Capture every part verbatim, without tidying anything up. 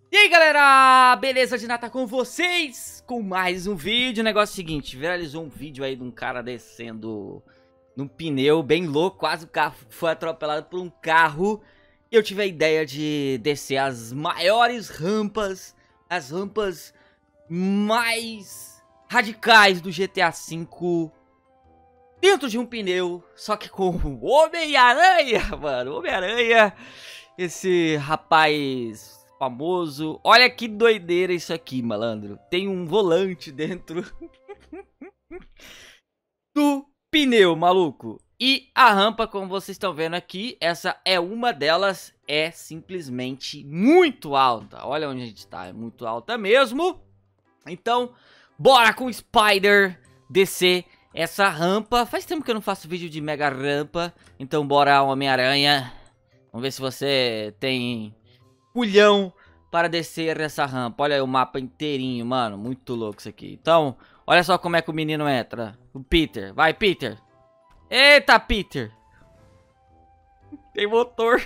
E aí galera, beleza de nata com vocês? Com mais um vídeo. O negócio é o seguinte, viralizou um vídeo aí de um cara descendo num pneu bem louco. Quase o carro foi atropelado por um carro. E eu tive a ideia de descer as maiores rampas, as rampas mais radicais do G T A cinco dentro de um pneu, só que com o Homem-Aranha, mano. Homem-Aranha, esse rapaz famoso. Olha que doideira isso aqui, malandro. Tem um volante dentro do pneu, maluco. E a rampa, como vocês estão vendo aqui, essa é uma delas. É simplesmente muito alta. Olha onde a gente tá, é muito alta mesmo. Então, bora com o Spider descer essa rampa. Faz tempo que eu não faço vídeo de mega rampa. Então bora, Homem-Aranha. Vamos ver se você tem culhão para descer essa rampa. Olha aí o mapa inteirinho, mano. Muito louco isso aqui. Então, olha só como é que o menino entra. O Peter. Vai, Peter. Eita, Peter. Tem motor.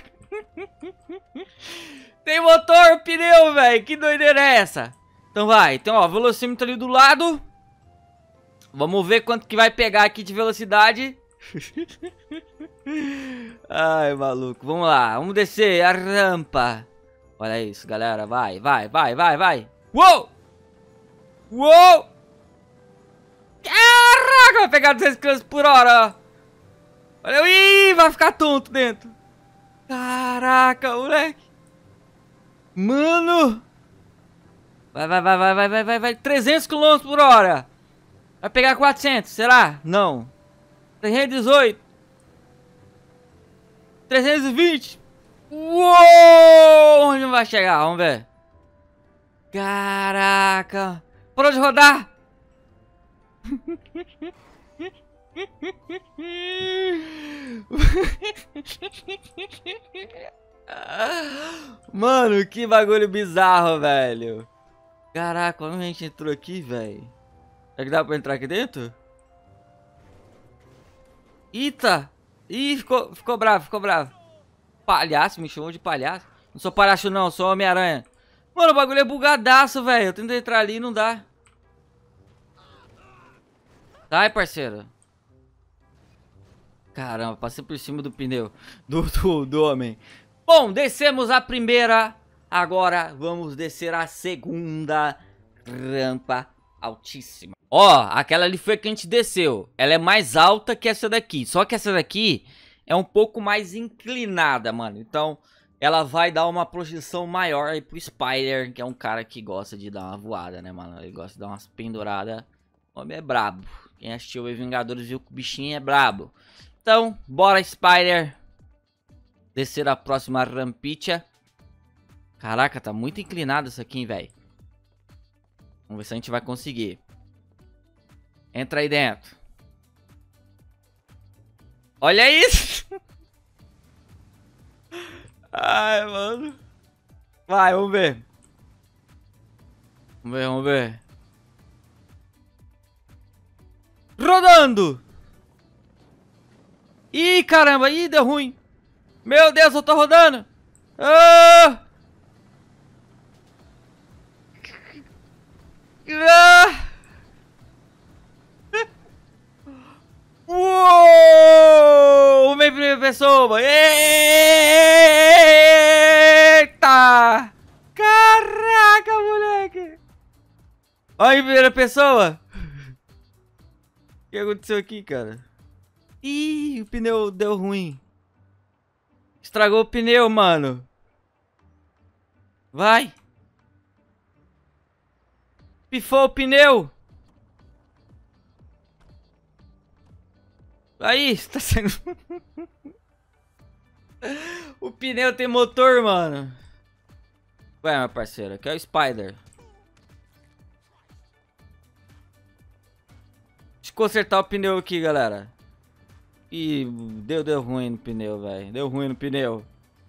Tem motor, pneu, velho. Que doideira é essa? Então vai. Então, ó, velocímetro ali do lado. Vamos ver quanto que vai pegar aqui de velocidade. Ai, maluco. Vamos lá. Vamos descer a rampa. Olha isso, galera. Vai, vai, vai, vai, vai. Uou! Uou! Caraca, vai pegar duzentos quilômetros por hora. Olha, ih, vai ficar tonto dentro. Caraca, moleque. Mano. Vai, vai, vai, vai, vai, vai, vai, vai. trezentos quilômetros por hora. Vai pegar quatrocentos, será? Não. trezentos e dezoito. trezentos e vinte. Uou! Onde vai chegar? Vamos ver. Caraca. Parou de rodar. Mano, que bagulho bizarro, velho. Caraca, onde a gente entrou aqui, velho? Será que dá pra entrar aqui dentro? Eita! Ih, ficou, ficou bravo, ficou bravo. Palhaço, me chamou de palhaço. Não sou palhaço não, sou Homem-Aranha. Mano, o bagulho é bugadaço, velho. Eu tento entrar ali e não dá. Sai, parceiro. Caramba, passei por cima do pneu do, do, do homem. Bom, descemos a primeira. Agora vamos descer a segunda rampa altíssima. Ó, aquela ali foi que a gente desceu. Ela é mais alta que essa daqui. Só que essa daqui é um pouco mais inclinada, mano. Então, ela vai dar uma projeção maior aí pro Spider, que é um cara que gosta de dar uma voada, né, mano? Ele gosta de dar umas penduradas. O homem é brabo. Quem assistiu o Vingadores viu que o bichinho é brabo. Então, bora, Spider. Descer a próxima rampicha. Caraca, tá muito inclinado isso aqui, velho. Vamos ver se a gente vai conseguir. Entra aí dentro. Olha isso. Ai, mano. Vai, vamos ver. Vamos ver, vamos ver. Rodando. Ih, caramba. Ih, deu ruim. Meu Deus, eu tô rodando. Ah! Ah! Uou! Uma em primeira pessoa. Eita! Caraca, moleque! Olha em primeira pessoa. O que aconteceu aqui, cara? Ih, o pneu deu ruim. Estragou o pneu, mano. Vai. Pifou o pneu. Aí, tá saindo. O pneu tem motor, mano. Ué, meu parceiro, aqui é o Spider. Deixa eu consertar o pneu aqui, galera. Ih, deu, deu ruim no pneu, velho. Deu ruim no pneu.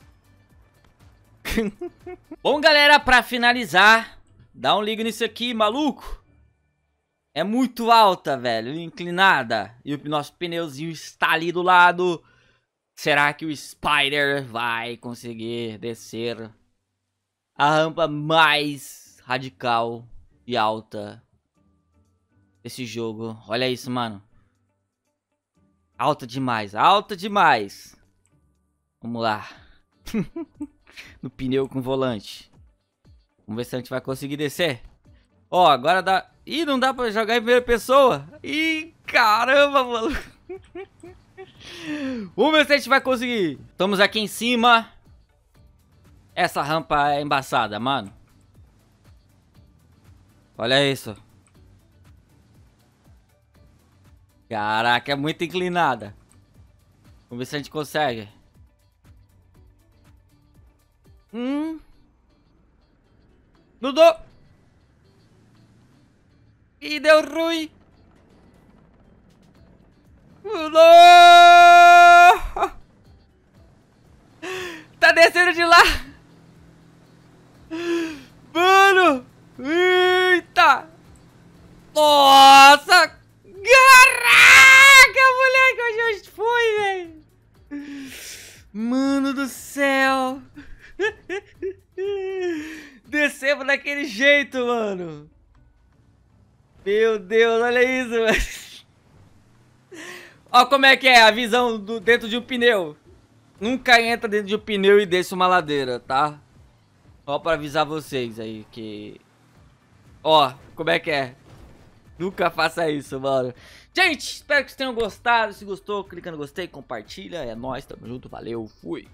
Bom, galera, pra finalizar, dá um liga nisso aqui, maluco. É muito alta, velho, inclinada. E o nosso pneuzinho está ali do lado. Será que o Spider vai conseguir descer a rampa mais radical e alta desse jogo. Olha isso, mano. Alta demais, alta demais. Vamos lá. No pneu com volante. Vamos ver se a gente vai conseguir descer. Ó, agora dá... Ih, não dá pra jogar em primeira pessoa. Ih, caramba, mano. Vamos ver se a gente vai conseguir. Estamos aqui em cima. Essa rampa é embaçada, mano. Olha isso. Caraca, é muito inclinada. Vamos ver se a gente consegue. Hum. Mudou. E deu ruim. Mudou. Tá descendo de lá. Mano. Eita. Nossa. Caraca, moleque. Onde a gente foi, velho? Mano do céu. Descemos daquele jeito, mano. Meu Deus, olha isso, velho. Ó como é que é a visão do, dentro de um pneu. Nunca entra dentro de um pneu e desce uma ladeira, tá? Ó pra avisar vocês aí que... Ó, como é que é. Nunca faça isso, mano. Gente, espero que vocês tenham gostado. Se gostou, clica no gostei, compartilha. É nóis, tamo junto, valeu, fui.